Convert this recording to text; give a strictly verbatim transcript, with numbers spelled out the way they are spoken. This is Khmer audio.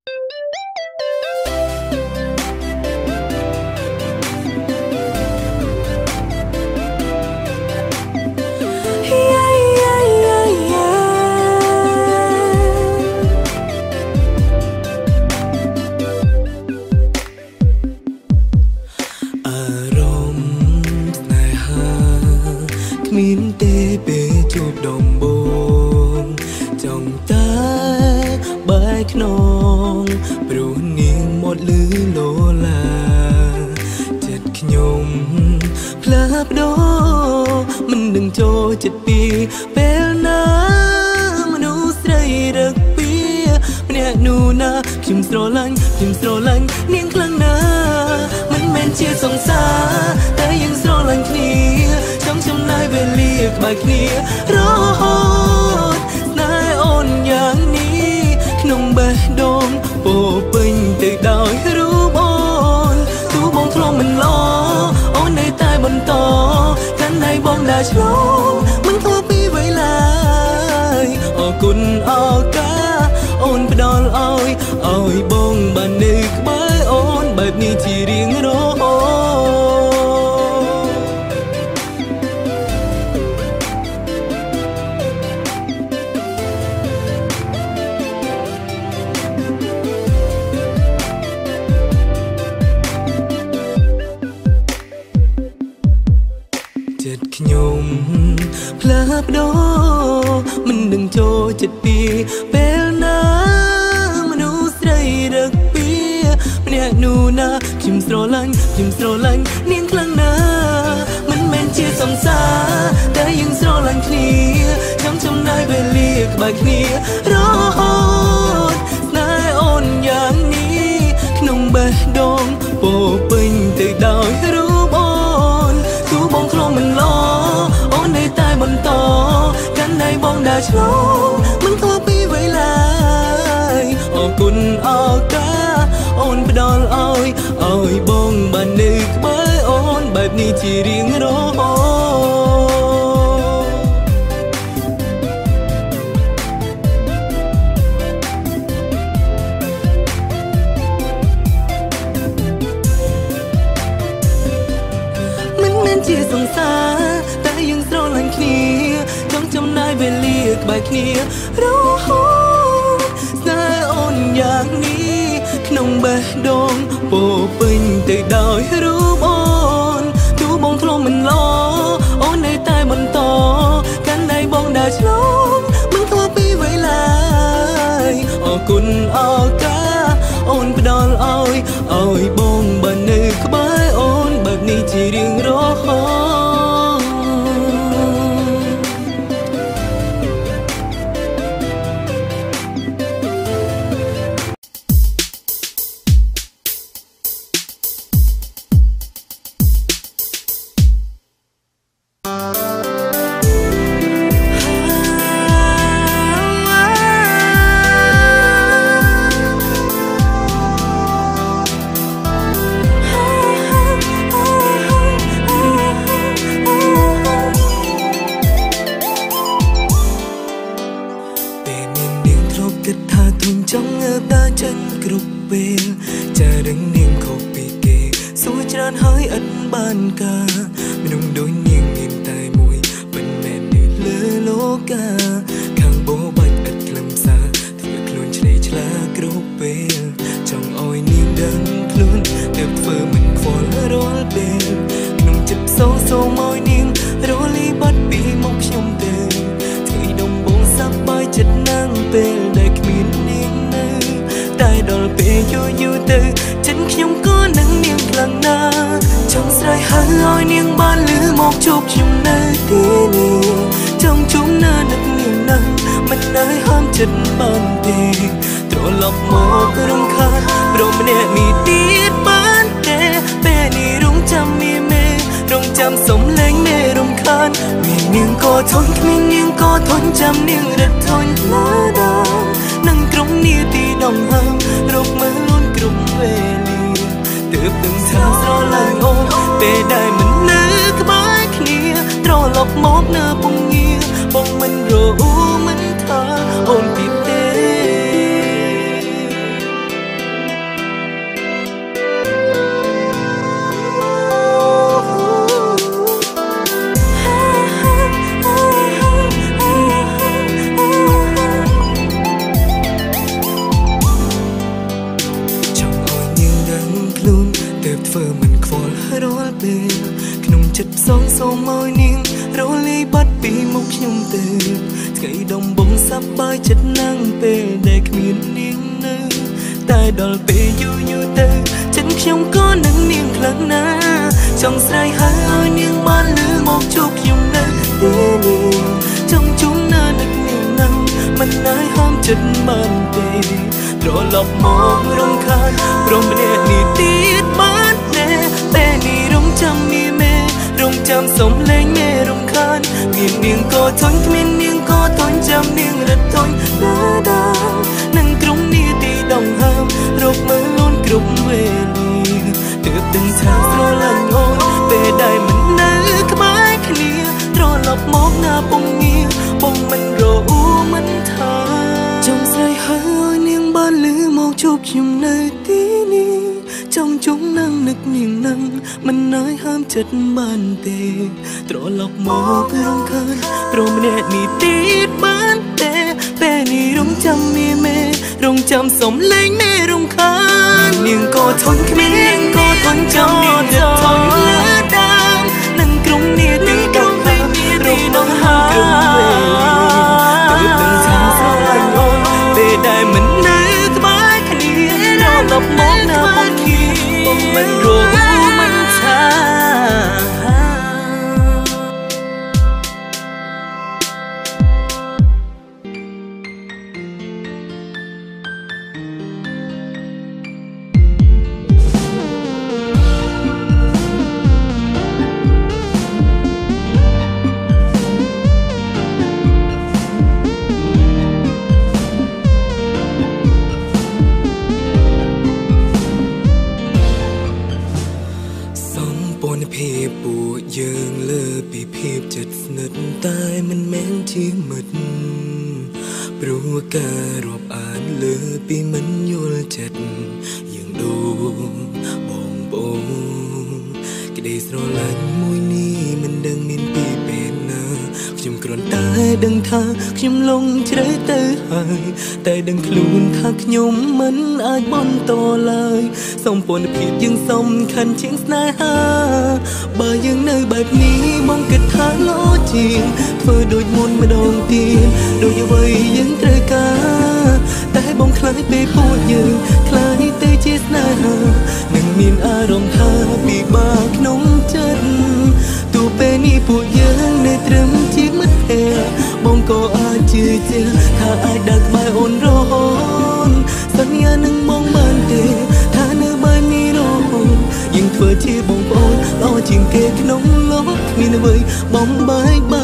Kim Strolan, Kim Strolan នាងខ្លាំងណាស់មិនមែនជាសង្សារតែយើងស្រឡាញ់គ្នាចង់ចំណាយវេលាក្បែរគ្នារហូតស្នេហ៍អូនយ៉ាងនេះក្នុងបេះដូងពោពេញទៅដោយរូបអូនទូបងធ្លាប់មិនឡអូននៅតែបន្តកាន់ដៃបងដើរឆ្លងមិនខុសពីវេលាអរគុណអរកាអូនផ្ដល់ឲ្យឲ្យបងបាននៅក្បែរអូនបែបនេះជារៀងរហូតចិត្តខ្ញុំផ្លាស់ប្ដូរមិនដឹងចូលចិត្តពីពេលណាមនុស្សស្រីរឹកពីម្នាក់នោះណាខ្ញុំស្រឡាញ់ខ្ញុំស្រឡាញ់នាងខ្លាំងណាស់មិនមែនជាសង្សារតែយើងស្រឡាញ់គ្នាចង់ចំណាយវេលាក្បែរគ្នារហូតស្នេហ៍អូនយ៉ាងនេះក្នុងបេះដូងពោពេញទៅដោយរូបអូនទូបងធ្លាប់មិនឡអូននៅតែបន្តកាន់ដៃបងដើរឆ្លងមិនខុសពីវេលាអរគុណអរកាអូនផ្ដល់ឲ្យឲ្យបងបាននៅក្បែរអូនបែបនេះជារៀងរហូតមិនមែនជាសង្សារតែយើងស្រឡាញ់គ្នាចង់ចំណាយវេលាក្បែរគ្នារហូតស្នេហ៍អូនយ៉ាងនេះក្នុងបេះដូងពោពេញទៅដោយរូបអូនទូបងធ្លាប់មិនឡអូននៅតែបន្តកាន់ដៃបងដើរឆ្លងមិនខុសពីវេលាអរគុណអរកាអូនផ្ដល់ឲ្យឲ្យបងបាននៅក្បែរអូនបែបនេះជារៀងរហូតចិត្តសងសូមឲ្យនាងរលីបាត់ពីមុខខ្ញុំទៅថ្ងៃដំបងសប្បាយចិត្តណាស់ពេលដែលគ្មាននាងនៅតែដល់ពេលយូរយូរទៅចិត្តខ្ញុំក៏នឹងនាងខ្លាំងណាស់ចង់ស្រែកហៅឲ្យនាងបានលឺមកជួបខ្ញុំនៅទីនេះចង់ជុំនៅនឹកនាងនឹងមិនអាចហាមចិត្តបានទេត្រឡប់មករំខានព្រមម្នាក់នេះទៀតបានទេតែនេះរំចាំនេះមេរំចាំសំលេងមេរំខានមាននាងក៏ធន់គ្មាននាងក៏ធន់ចាំនាងរត់ធន់ដាដានឹងក្រុមនេះទីដងហើមរកមើលលូនគ្រប់វេលាទើបដឹងថាស្រឡាញ់អូនពេលដែលមិននៅក្បែរគ្នាត្រឡប់មកណាពុំងាពុំមិនរអ៊ូមិនថាចង់ស្រែកហៅឲ្យនាងបានលឺមកជួបខ្ញុំនៅទីនេះចង់ជុំនឹងនឹកនាងនឹងមិនអាចហាមចិត្តបានទេត្រឡប់មករំខានព្រមម្នាក់នេះទៀតបានទេពេលនេះរំចាំមេមេរំចាំសំលេងមេរំខាននាងក៏ធន់គ្មាននាងក៏ធន់ចាំនាងរត់ថយលើដើមនឹងក្រុមនេះទីដងហើមរំដងហើមក្រុមវេទើបដឹងថាស្រឡាញ់អូនពេលដែលមិននៅក្បែរគ្នាត្រឡប់មកណាបងគីពុំមិនរੂមិនថាភាពពួកយើងលើពីភាពចិត្តស្និទ្ធតែមិនមែនជាមិត្តព្រោះការរាប់អានលើពីមិនយល់ចិត្តយើងដូចបងប្អូនក្តីស្រឡាញ់មួយនេះមិនដឹងមានពីពេលណាខ្ញុំគ្រាន់តែដឹងថាខ្ញុំលងជ្រៅទៅហើយតែដឹងខ្លួនថាខ្ញុំមិនអាចបន្តឡើយសម្ព័ន្ធភាពយើងសំខាន់ជាងស្នេហាបើយើងនៅបែបនេះបងគិតថាលោជាងធ្វើដូចមុនម្ដងទៀតដូចអ្វីយើងត្រូវការតែបងខ្លាចពេលពួកយើងខ្លាចទៅជាស្នេហានឹងមានអារម្មណ៍ថាពិបាកក្នុងចិត្តទោះពេលនេះពួកយើងនៅត្រឹមជាមិត្តភក្តិបងក៏អាចជឿជាក់ថាអាចដើរក្បែរអូនរហូតសន្យានឹងបងបានទេថានៅបែបនេះរហូតយើងធ្វើជាបងប្អូនល្អជាងគេក្នុងលោកគ្មានអ្វីបំបែក